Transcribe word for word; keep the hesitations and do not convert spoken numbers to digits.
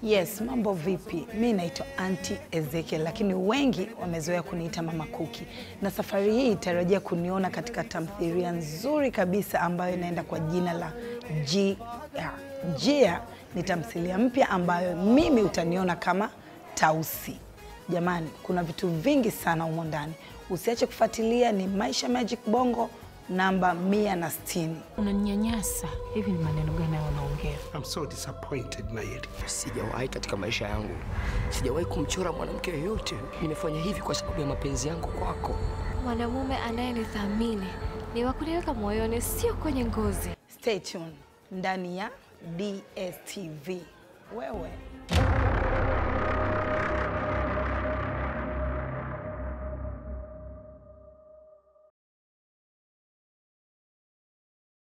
Yes, mambo vipi? Mimi naitwa Aunty Ezekiel, lakini wengi wamezoea kuniita Mama Cookie. Na safari hii itarajia kuniona katika tamthilia nzuri kabisa ambayo inaenda kwa jina la Jiya. Jiya ni tamthilia mpya ambayo mimi utaniona kama Tausi. Jamani, kuna vitu vingi sana humo ndani. Usiache kufuatilia, ni Maisha Magic Bongo namba mia na sitini. Unanyanyasa. Hivi ni maneno gani unaongea? I'm so disappointed na hili. Sijawahi katika maisha yangu, sijawahi kumchora mwanamke yoyote. Nimefanya hivi kwa sababu ya mapenzi yangu kwako. Mwanamume anayenithamini ni wa kuniweka moyoni, sio kwenye ngozi. Stay tuned ndani ya D S T V. Wewe